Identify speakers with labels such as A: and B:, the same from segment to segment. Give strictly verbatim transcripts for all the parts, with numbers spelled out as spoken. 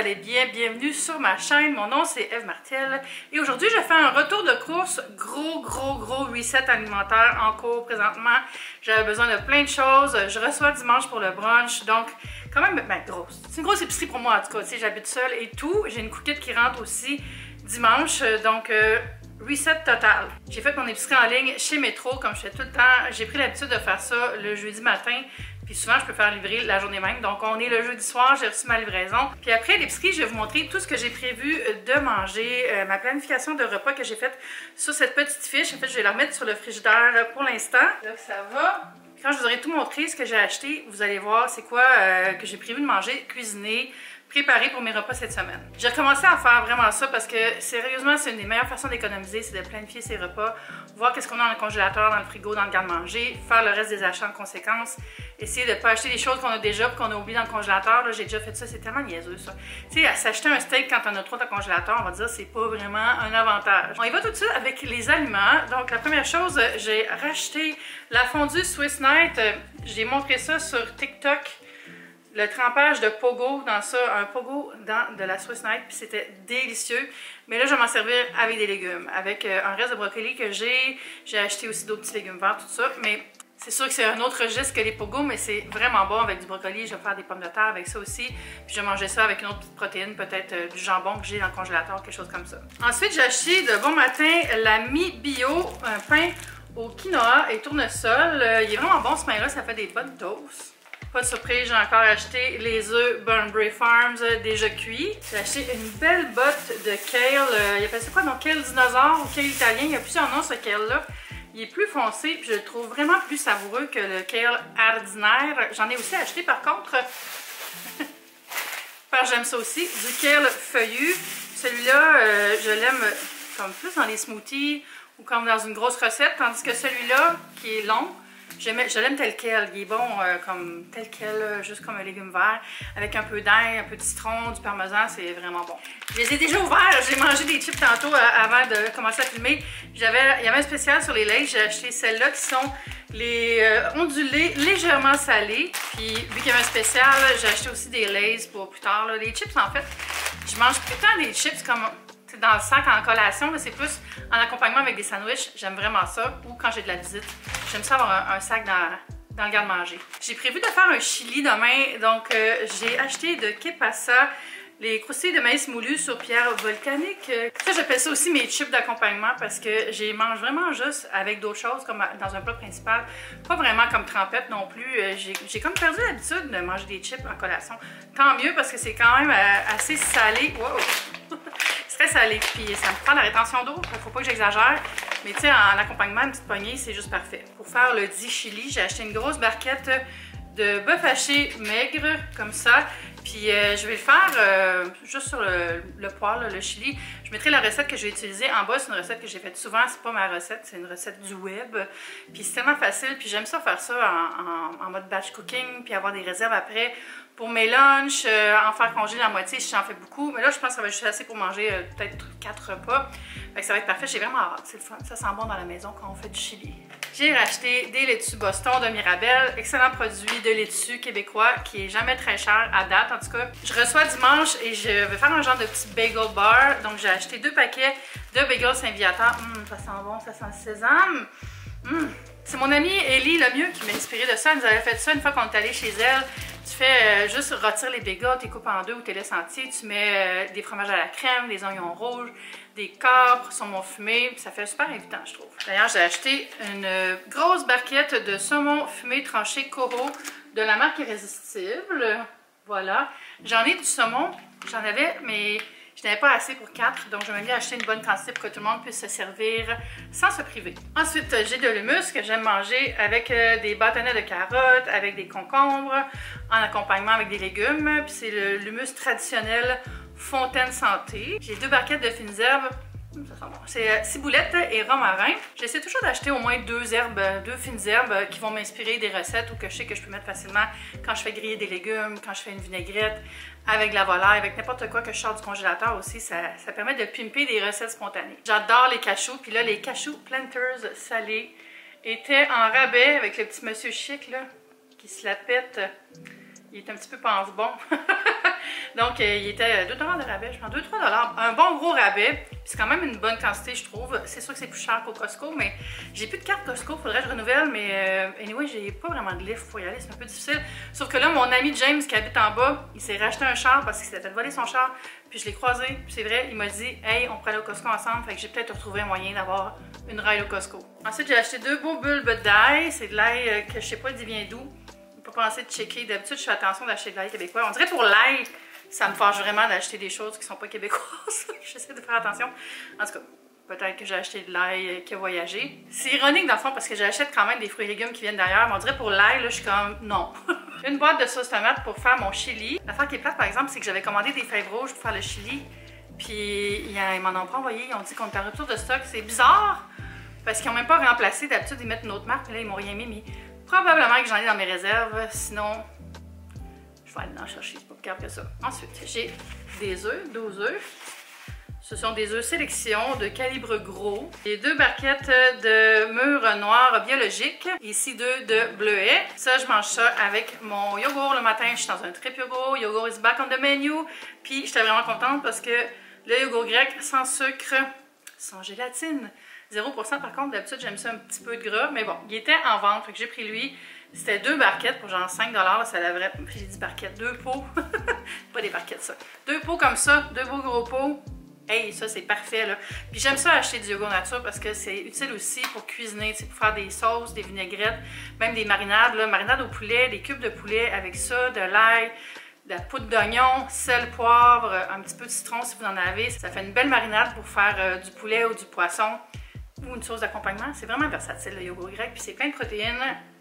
A: allez bien? Bienvenue sur ma chaîne, mon nom c'est Eve Martel et aujourd'hui je fais un retour de course, gros gros gros reset alimentaire en cours présentement. J'avais besoin de plein de choses, je reçois dimanche pour le brunch, donc quand même, ben grosse. C'est une grosse épicerie pour moi en tout cas, tu sais, j'habite seule et tout. J'ai une cookette qui rentre aussi dimanche, donc euh, reset total. J'ai fait mon épicerie en ligne chez Métro comme je fais tout le temps. J'ai pris l'habitude de faire ça le jeudi matin. Puis souvent, je peux faire livrer la journée même. Donc, on est le jeudi soir, j'ai reçu ma livraison. Puis après l'épicerie, je vais vous montrer tout ce que j'ai prévu de manger, euh, ma planification de repas que j'ai faite sur cette petite fiche. En fait, je vais la remettre sur le frigidaire pour l'instant. Là, ça va. Quand je vous aurai tout montré, ce que j'ai acheté, vous allez voir c'est quoi euh, que j'ai prévu de manger, cuisiner, préparer pour mes repas cette semaine. J'ai recommencé à faire vraiment ça parce que sérieusement, c'est une des meilleures façons d'économiser, c'est de planifier ses repas, voir qu'est-ce qu'on a dans le congélateur, dans le frigo, dans le garde-manger, faire le reste des achats en conséquence, essayer de ne pas acheter des choses qu'on a déjà et qu'on a oublié dans le congélateur. J'ai déjà fait ça, c'est tellement niaiseux ça. Tu sais, s'acheter un steak quand on a trop de congélateur, on va dire c'est pas vraiment un avantage. On y va tout de suite avec les aliments. Donc la première chose, j'ai racheté la fondue Swiss Night. J'ai montré ça sur TikTok. Le trempage de pogo dans ça, un pogo dans de la Swiss Night, puis c'était délicieux. Mais là, je vais m'en servir avec des légumes, avec euh, un reste de brocoli que j'ai. J'ai acheté aussi d'autres petits légumes verts, tout ça. Mais c'est sûr que c'est un autre geste que les pogos, mais c'est vraiment bon avec du brocoli. Je vais faire des pommes de terre avec ça aussi. Puis je vais manger ça avec une autre petite protéine, peut-être euh, du jambon que j'ai dans le congélateur, quelque chose comme ça. Ensuite, j'ai acheté de bon matin l'Ami Bio, un pain au quinoa et tournesol. Euh, il est vraiment bon ce pain-là, ça fait des bonnes doses. Pas de surprise, j'ai encore acheté les œufs Burnbury Farms euh, déjà cuits. J'ai acheté une belle botte de kale. Euh, il appelle ça quoi? Donc kale dinosaure ou kale italien. Il y a plusieurs noms ce kale-là. Il est plus foncé puis je le trouve vraiment plus savoureux que le kale ordinaire. J'en ai aussi acheté par contre. Parce que j'aime ça aussi. Du kale feuillu. Celui-là, euh, je l'aime comme plus dans les smoothies ou comme dans une grosse recette. Tandis que celui-là, qui est long, je l'aime tel quel, il est bon euh, comme tel quel, euh, juste comme un légume vert, avec un peu d'ail, un peu de citron, du parmesan, c'est vraiment bon. Je les ai déjà ouverts, j'ai mangé des chips tantôt euh, avant de commencer à filmer. Il y avait un spécial sur les lays, j'ai acheté celles-là qui sont les euh, ondulés légèrement salés. Puis vu qu'il y avait un spécial, j'ai acheté aussi des lays pour plus tard. Là. Les chips en fait, je mange plus tant des chips comme dans le sac en collation, mais c'est plus en accompagnement avec des sandwichs. J'aime vraiment ça. Ou quand j'ai de la visite, j'aime ça avoir un, un sac dans, dans le garde-manger. J'ai prévu de faire un chili demain, donc euh, j'ai acheté de Kepasa les croustilles de maïs moulu sur pierre volcanique. Ça, j'appelle ça aussi mes chips d'accompagnement parce que j'y mange vraiment juste avec d'autres choses comme dans un plat principal. Pas vraiment comme trempette non plus. J'ai comme perdu l'habitude de manger des chips en collation. Tant mieux parce que c'est quand même assez salé. Wow! C'est très salé. Puis ça me prend la rétention d'eau. Faut pas que j'exagère. Mais tu sais, en accompagnement, une petite poignée, c'est juste parfait. Pour faire le di chili, j'ai acheté une grosse barquette de bœuf haché maigre, comme ça. Puis euh, je vais le faire euh, juste sur le, le poêle, là, le chili. Je mettrai la recette que je vais utiliser en bas. C'est une recette que j'ai faite souvent. C'est pas ma recette, c'est une recette du web. Puis c'est tellement facile. Puis j'aime ça faire ça en, en, en mode batch cooking. Puis avoir des réserves après pour mes lunchs. Euh, en faire congeler la moitié si j'en fais beaucoup. Mais là, je pense que ça va être juste assez pour manger euh, peut-être quatre repas. Fait que ça va être parfait. J'ai vraiment hâte. C'est le fun. Ça sent bon dans la maison quand on fait du chili. J'ai racheté des laitues Boston de Mirabelle. Excellent produit de laitue québécois qui est jamais très cher à date. En tout cas, je reçois dimanche et je vais faire un genre de petit bagel bar. Donc, j'ai acheté deux paquets de bagels Saint-Viateur. Hum, ça sent bon, ça sent le sésame. Hum. C'est mon amie Ellie Lemieux qui m'a inspiré de ça. Elle nous avait fait ça une fois qu'on est allé chez elle. Tu fais euh, juste retirer les bagels, tu les coupes en deux ou tu les laisses entiers. Tu mets euh, des fromages à la crème, des oignons rouges, des capres, saumon fumé. Ça fait super invitant, je trouve. D'ailleurs, j'ai acheté une grosse barquette de saumon fumé tranché Coro de la marque Irrésistible. Voilà. J'en ai du saumon. J'en avais, mais je n'avais pas assez pour quatre. Donc, je me suis acheté une bonne quantité pour que tout le monde puisse se servir sans se priver. Ensuite, j'ai de l'hummus que j'aime manger avec des bâtonnets de carottes, avec des concombres, en accompagnement avec des légumes. Puis c'est l'hummus traditionnel Fontaine Santé. J'ai deux barquettes de fines herbes. Ça sent bon. C'est ciboulette et romarin. J'essaie toujours d'acheter au moins deux herbes, deux fines herbes qui vont m'inspirer des recettes ou que je sais que je peux mettre facilement quand je fais griller des légumes, quand je fais une vinaigrette, avec de la volaille, avec n'importe quoi que je sors du congélateur aussi. Ça, ça permet de pimper des recettes spontanées. J'adore les cachous. Puis là, les cachous Planters salés étaient en rabais avec le petit monsieur chic là, qui se la pète. Il est un petit peu pense-bon. Donc, euh, il était deux dollars de rabais, je pense, deux trois dollars. Un bon gros rabais. Puis c'est quand même une bonne quantité, je trouve. C'est sûr que c'est plus cher qu'au Costco, mais j'ai plus de carte Costco, faudrait que je renouvelle. Mais euh, anyway, j'ai pas vraiment de livre pour y aller, c'est un peu difficile. Sauf que là, mon ami James qui habite en bas, il s'est racheté un char parce qu'il s'était fait voler son char. Puis je l'ai croisé, puis c'est vrai, il m'a dit « Hey, on pourrait aller au Costco ensemble. » Fait que j'ai peut-être retrouvé un moyen d'avoir une ride au Costco. Ensuite, j'ai acheté deux beaux bulbes d'ail. C'est de l'ail que je sais pas d'où vient d'où. Faut pas penser de checker. D'habitude, je fais attention d'acheter de l'ail québécois. On dirait pour l'ail, ça me fâche vraiment d'acheter des choses qui sont pas québécoises. J'essaie de faire attention. En tout cas, peut-être que j'ai acheté de l'ail qui a voyagé. C'est ironique dans le fond parce que j'achète quand même des fruits et légumes qui viennent d'ailleurs. Mais on dirait pour l'ail, là, je suis comme non. Une boîte de sauce tomate pour faire mon chili. L'affaire qui est plate, par exemple, c'est que j'avais commandé des fèves rouges pour faire le chili. Puis ils m'en ont pas envoyé. Ils ont dit qu'on était en rupture de stock. C'est bizarre parce qu'ils n'ont même pas remplacé. D'habitude, ils mettent une autre marque. Mais là, ils m'ont rien mis. Mais probablement que j'en ai dans mes réserves. Sinon, je vais aller en chercher. C'est pas plus grave que ça. Ensuite, j'ai des œufs, douze œufs. Ce sont des œufs sélection de calibre gros. J'ai deux barquettes de mûres noires biologiques. Ici deux de bleuets. Ça, je mange ça avec mon yogourt le matin. Je suis dans un trip yogourt. Yogourt is back on the menu. Puis j'étais vraiment contente parce que le yogourt grec sans sucre, sans gélatine. zéro pour cent par contre, d'habitude j'aime ça un petit peu de gras. Mais bon, il était en vente. Fait que j'ai pris lui. C'était deux barquettes pour genre cinq dollars. Ça devrait... J'ai dit barquettes, deux pots. Pas des barquettes ça. Deux pots comme ça. Deux beaux gros pots. Hey, ça c'est parfait là. Puis j'aime ça acheter du yogourt nature parce que c'est utile aussi pour cuisiner, pour faire des sauces, des vinaigrettes, même des marinades, là, marinades au poulet, des cubes de poulet avec ça, de l'ail, de la poudre d'oignon, sel, poivre, un petit peu de citron si vous en avez. Ça fait une belle marinade pour faire euh, du poulet ou du poisson ou une sauce d'accompagnement. C'est vraiment versatile le yogourt grec, puis c'est plein de protéines.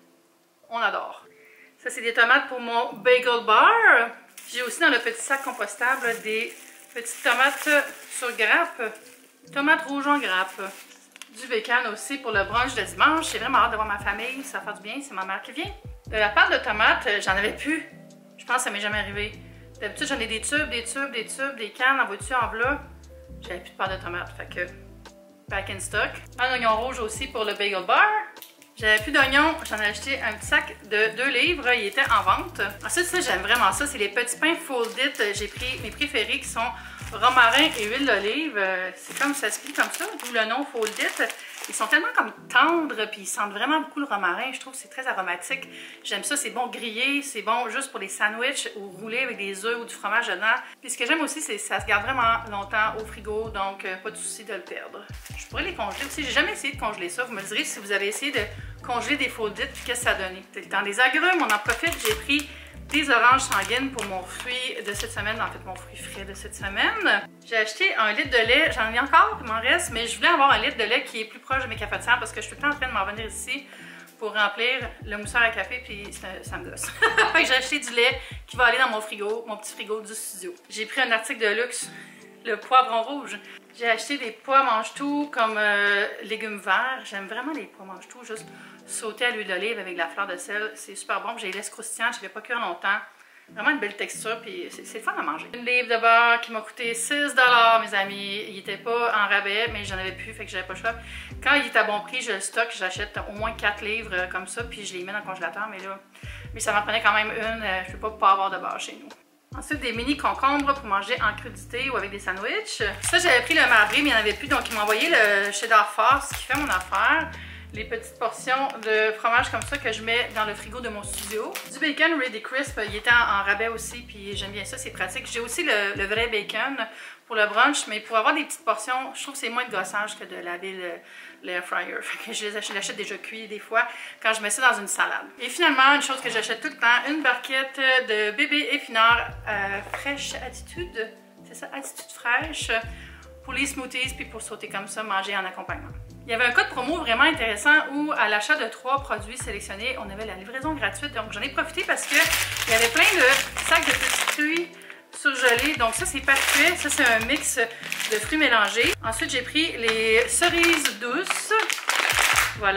A: On adore. Ça c'est des tomates pour mon bagel bar. J'ai aussi dans le petit sac compostable des petites tomates sur grappe, tomates rouges en grappe. Du bacon aussi pour le brunch de dimanche. J'ai vraiment hâte de voir ma famille, ça va faire du bien, c'est ma mère qui vient. De la pâte de tomates, j'en avais plus. Je pense que ça m'est jamais arrivé. D'habitude, j'en ai des tubes, des tubes, des tubes, des cannes en voiture, en v'là. J'avais plus de pâte de tomates, fait que back in stock. Un oignon rouge aussi pour le bagel bar. J'avais plus d'oignons, j'en ai acheté un petit sac de deux livres, il était en vente. Ensuite, ça, j'aime vraiment ça, c'est les petits pains folded. J'ai pris mes préférés qui sont romarin et huile d'olive. C'est comme ça se plie comme ça, d'où le nom folded. Ils sont tellement comme tendres, puis ils sentent vraiment beaucoup le romarin. Je trouve que c'est très aromatique. J'aime ça, c'est bon grillé, c'est bon juste pour les sandwichs ou rouler avec des œufs ou du fromage dedans. Puis ce que j'aime aussi, c'est que ça se garde vraiment longtemps au frigo, donc euh, pas de souci de le perdre. Je pourrais les congeler aussi. J'ai jamais essayé de congeler ça. Vous me direz si vous avez essayé de congeler des folded, puis qu'est-ce que ça a donné. C'est le temps des agrumes, on en profite. J'ai pris des oranges sanguines pour mon fruit de cette semaine, en fait mon fruit frais de cette semaine. J'ai acheté un litre de lait, j'en ai encore, il m'en reste, mais je voulais avoir un litre de lait qui est plus proche de mes cafetières parce que je suis tout le temps en train de m'en venir ici pour remplir le mousseur à café, puis ça, ça me gosse. J'ai acheté du lait qui va aller dans mon frigo, mon petit frigo du studio. J'ai pris un article de luxe, le poivron rouge. J'ai acheté des pois mange-tout comme euh, légumes verts. J'aime vraiment les pois mange-tout, juste sauter à l'huile d'olive avec de la fleur de sel. C'est super bon. J'ai les laisse croustillantes, je ne vais pas cuire longtemps. Vraiment une belle texture, puis c'est le fun à manger. Une livre de beurre qui m'a coûté six dollars, mes amis. Il n'était pas en rabais, mais j'en avais plus, fait que j'avais pas le choix. Quand il est à bon prix, je le stocke, j'achète au moins quatre livres euh, comme ça, puis je les mets dans le congélateur, mais là, mais ça m'en prenait quand même une. Euh, je ne peux pas pas avoir de beurre chez nous. Ensuite, des mini concombres pour manger en crudité ou avec des sandwichs. Ça, j'avais pris le marbré, mais il n'y en avait plus, donc ils m'ont envoyé le cheddar force qui fait mon affaire. Les petites portions de fromage comme ça que je mets dans le frigo de mon studio. Du bacon Ready Crisp, il était en, en rabais aussi, puis j'aime bien ça, c'est pratique. J'ai aussi le, le vrai bacon pour le brunch, mais pour avoir des petites portions, je trouve que c'est moins de gossage que de laver le, le air fryer. Fait que je les achète, l'achète déjà cuit des fois quand je mets ça dans une salade. Et finalement, une chose que j'achète tout le temps, une barquette de bébé épinards euh, fraîche attitude. C'est ça, attitude fraîche. Pour les smoothies, puis pour sauter comme ça, manger en accompagnement. Il y avait un code promo vraiment intéressant où à l'achat de trois produits sélectionnés, on avait la livraison gratuite. Donc j'en ai profité parce que il y avait plein de sacs de petits fruits surgelés. Donc ça c'est parfait. Ça c'est un mix de fruits mélangés. Ensuite j'ai pris les cerises douces. Voilà.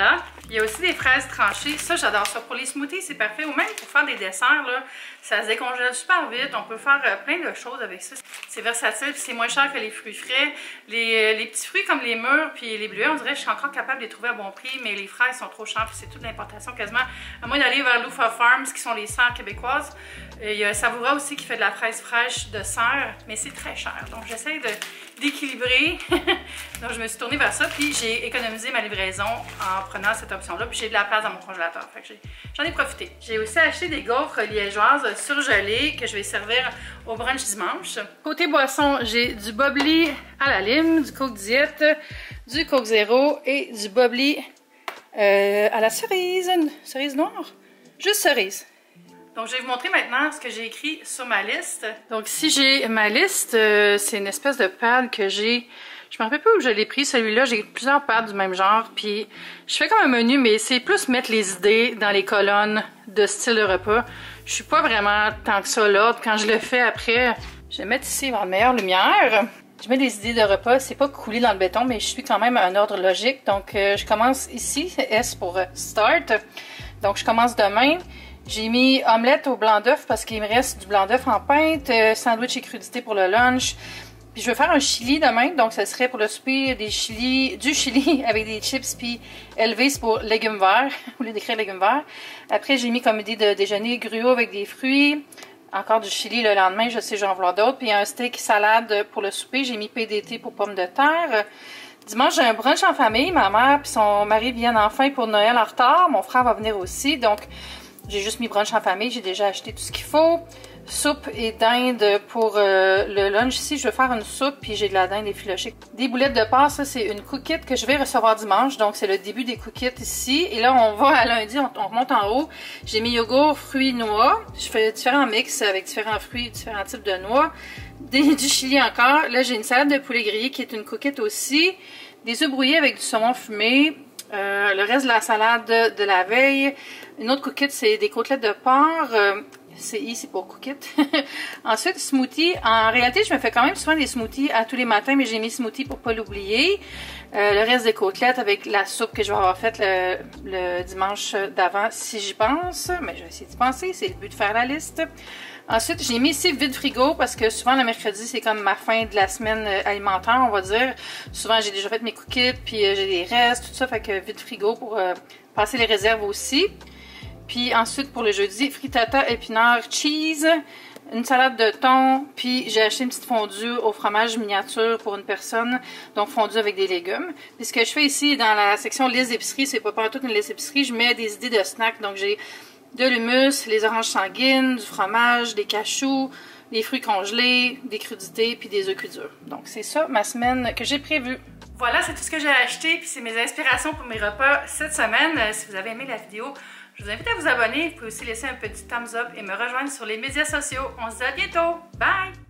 A: Il y a aussi des fraises tranchées. Ça, j'adore ça. Pour les smoothies, c'est parfait. Ou même pour faire des desserts, là, ça se décongèle super vite. On peut faire euh, plein de choses avec ça. C'est versatile, puis c'est moins cher que les fruits frais. Les, les petits fruits comme les mûres puis les bleuets, on dirait que je suis encore capable de les trouver à bon prix, mais les fraises sont trop chères, puis c'est toute l'importation quasiment. À moins d'aller vers Loufa Farms, qui sont les serres québécoisoises. Et il y a Savoura aussi qui fait de la fraise fraîche de serre, mais c'est très cher. Donc j'essaie d'équilibrer. Donc je me suis tournée vers ça, puis j'ai économisé ma livraison en prenant cette option-là, puis j'ai de la place dans mon congélateur. Fait que j'en ai, ai profité. J'ai aussi acheté des gaufres liégeoises surgelées que je vais servir au brunch dimanche. Côté boisson, j'ai du bubbly à la lime, du Coke Diet, du Coke Zéro et du bubbly euh, à la cerise, cerise noire, juste cerise. Donc, je vais vous montrer maintenant ce que j'ai écrit sur ma liste. Donc, si j'ai ma liste, euh, c'est une espèce de pad que j'ai... Je me rappelle pas où je l'ai pris, celui-là. J'ai plusieurs pads du même genre. Puis, je fais comme un menu, mais c'est plus mettre les idées dans les colonnes de style de repas. Je suis pas vraiment tant que ça là. Quand je le fais après, je vais mettre ici en meilleure lumière. Je mets des idées de repas. C'est pas coulé dans le béton, mais je suis quand même à un ordre logique. Donc, euh, je commence ici. S pour euh, Start. Donc, je commence demain. J'ai mis omelette au blanc d'œuf parce qu'il me reste du blanc d'œuf en pinte, euh, sandwich et crudité pour le lunch. Puis je vais faire un chili demain, donc ça serait pour le souper des chili, du chili avec des chips, puis Elvis pour légumes verts, au lieu d'écrire légumes verts. Après, j'ai mis comme idée de déjeuner gruau avec des fruits, encore du chili le lendemain, je sais j'en vouloir d'autres, puis un steak salade pour le souper, j'ai mis P D T pour pommes de terre. Dimanche, j'ai un brunch en famille, ma mère puis son mari viennent enfin pour Noël en retard, mon frère va venir aussi, donc... J'ai juste mis brunch en famille, j'ai déjà acheté tout ce qu'il faut. Soupe et dinde pour euh, le lunch. Ici, je vais faire une soupe, puis j'ai de la dinde effilochée. Des boulettes de porc, ça c'est une cookit que je vais recevoir dimanche. Donc c'est le début des cookies ici. Et là, on va à lundi, on, on remonte en haut. J'ai mis yogourt, fruits, noix. Je fais différents mix avec différents fruits, différents types de noix. Des, du chili encore. Là, j'ai une salade de poulet grillé qui est une cookit aussi. Des œufs brouillés avec du saumon fumé. Euh, le reste de la salade de, de la veille. Une autre cookit, c'est des côtelettes de porc. Euh, c'est I, c'est pour cookit. Ensuite, smoothie. En réalité, je me fais quand même souvent des smoothies à tous les matins, mais j'ai mis smoothie pour pas l'oublier. Euh, le reste des côtelettes avec la soupe que je vais avoir faite le, le dimanche d'avant, si j'y pense. Mais je vais essayer d'y penser, c'est le but de faire la liste. Ensuite, j'ai mis ici vide frigo parce que souvent le mercredi, c'est comme ma fin de la semaine alimentaire, on va dire. Souvent, j'ai déjà fait mes cookies, puis euh, j'ai des restes, tout ça, fait que vide frigo pour euh, passer les réserves aussi. Puis ensuite, pour le jeudi, frittata, épinards, cheese, une salade de thon, puis j'ai acheté une petite fondue au fromage miniature pour une personne, donc fondue avec des légumes. Puis ce que je fais ici, dans la section liste d'épicerie, c'est pas partout une liste d'épicerie, je mets des idées de snacks, donc j'ai de l'hummus, les oranges sanguines, du fromage, des cachous, des fruits congelés, des crudités, puis des œufs cuits durs. Donc c'est ça ma semaine que j'ai prévue. Voilà, c'est tout ce que j'ai acheté, puis c'est mes inspirations pour mes repas cette semaine. Si vous avez aimé la vidéo, je vous invite à vous abonner. Vous pouvez aussi laisser un petit thumbs up et me rejoindre sur les médias sociaux. On se dit à bientôt. Bye!